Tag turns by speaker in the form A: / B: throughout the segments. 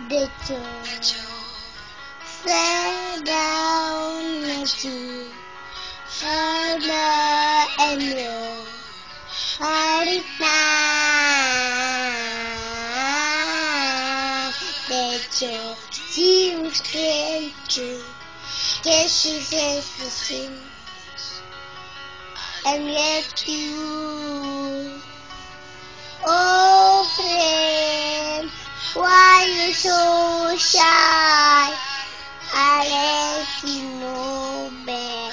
A: the joy fell down into Father and Lord. The joy seems came true. Yes, she says the same, and yet you, oh friend, why you so shy? I let you know back.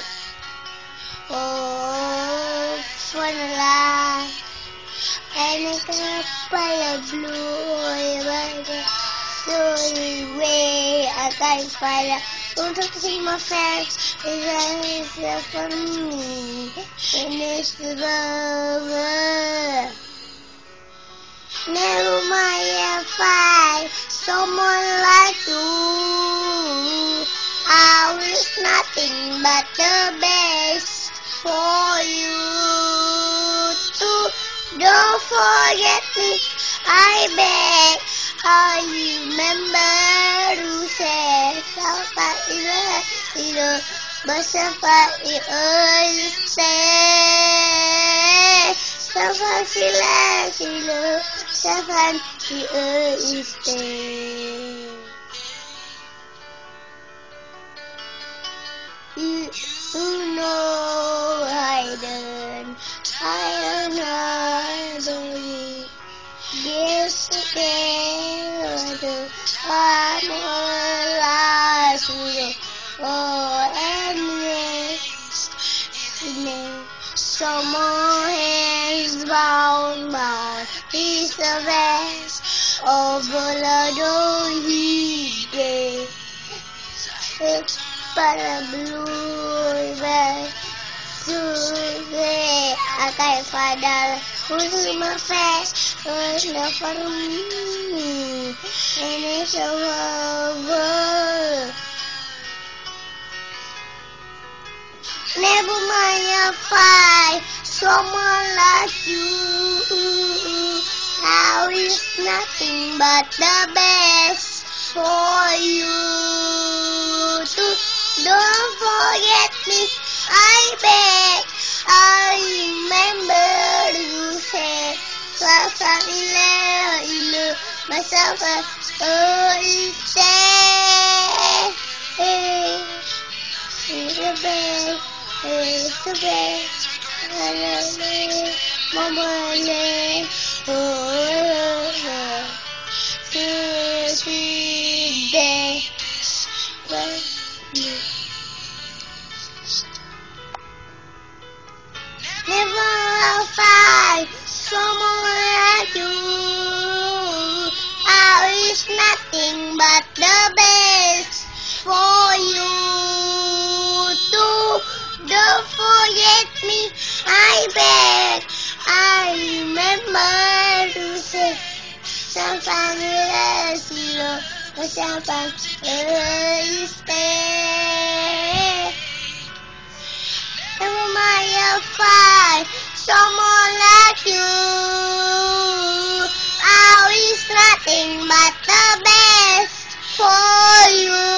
A: Oh, for the life, and I can't find a blue weather. So way I can't find a. Don't talk to see my friends. It's for me, and it's the love. Never mind if I someone like you. I wish nothing but the best for you too. Don't forget me, I beg. I remember who said sampai ilo sampai sampai sila sampai you know I don't believe yesterday I'm alive and rest some more hands bound he's the best of all I don't he gave but a blue bag today I can't find out who's my face who's not for me and it's over. Never mind if I someone like you. Now is nothing but the best for you too. Don't forget me, I beg. I remember you said, myself it's the best, it's the best. Mama, sweet day. Never find someone like you. I wish nothing but the best for you too. Don't forget me, I beg. I remember to say something else, something stay. Never mind if I someone like you. I wish nothing but the best for you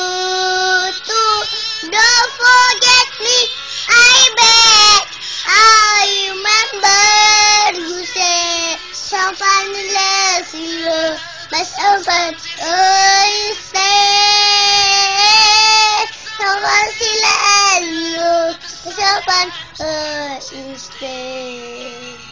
A: too. Don't forget me, I beg. I remember you said something less, but something stay. Someone still someone stay.